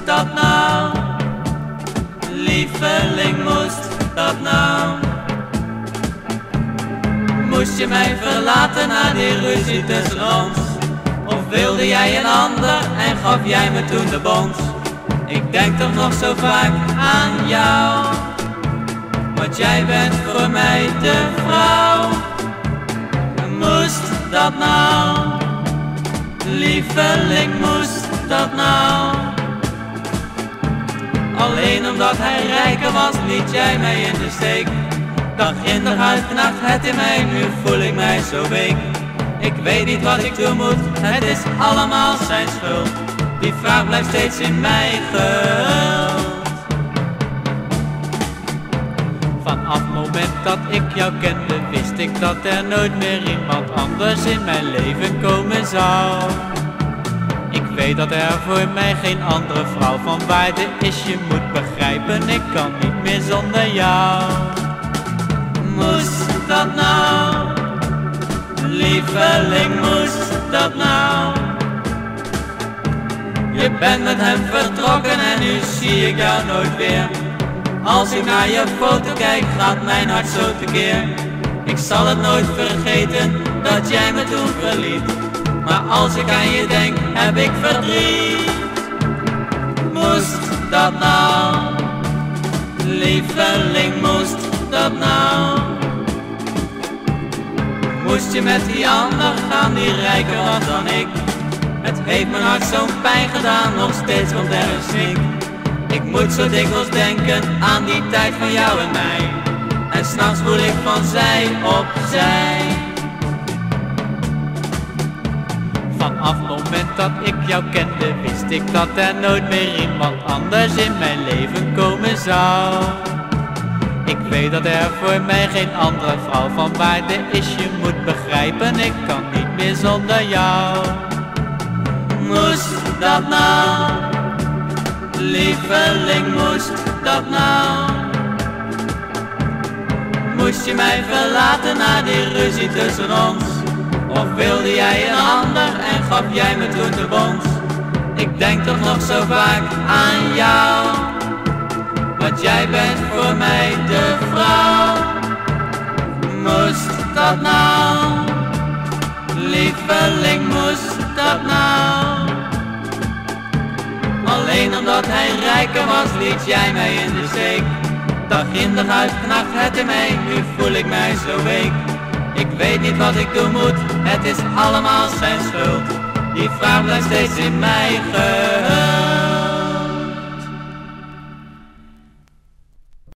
dat nou? Lieveling, moest dat nou? Moest je mij verlaten na die ruzie tussen ons? Of wilde jij een ander en gaf jij me toen de bons? Ik denk toch nog zo vaak aan jou, want jij bent voor mij de vrouw. Moest dat nou? Lieveling, moest dat nou? Alleen omdat hij rijker was, liet jij mij in de steek. Dag in dag uit knaagt het in mij, nu voel ik mij zo week. Ik weet niet wat ik doen moet, het is allemaal zijn schuld. Die vraag blijft steeds in mij gehuld. Vanaf het moment dat ik jou kende, wist ik dat er nooit meer iemand anders in mijn leven komen zou. Ik weet dat er voor mij geen andere vrouw van waarde is. Je moet begrijpen, ik kan niet meer zonder jou. Moest dat nou? Lieveling, moest dat nou? Je bent met hem vertrokken en nu zie ik jou nooit weer. Als ik naar je foto kijk, gaat mijn hart zo tekeer. Ik zal het nooit vergeten dat jij me toen verliet, maar als ik aan je denk, heb ik verdriet. Moest dat nou? Lieveling, moest dat nou? Moest je met die ander gaan die rijker was dan ik? Het heeft mijn hart zo'n pijn gedaan, nog steeds komt er een snik. Ik moet zo dikwijls denken aan die tijd van jou en mij, en 's nachts voel ik van zij op zij. Vanaf het moment dat ik jou kende, wist ik dat er nooit meer iemand anders in mijn leven komen zou. Ik weet dat er voor mij geen andere vrouw van waarde is. Je moet begrijpen, ik kan niet meer zonder jou. Moest dat nou? Lieveling, moest dat nou? Moest je mij verlaten na die ruzie tussen ons? Of wilde jij een ander en gaf jij me toen de bons? Ik denk toch nog zo vaak aan jou, want jij bent voor mij de vrouw. Moest dat nou? Lieveling, moest dat nou? Alleen omdat hij rijker was, liet jij mij in de steek. Dag in dag uit knaagt het in mij, nu voel ik mij zo week. Ik weet niet wat ik doen moet, het is allemaal zijn schuld. Die vraag blijft steeds in mij gehuld.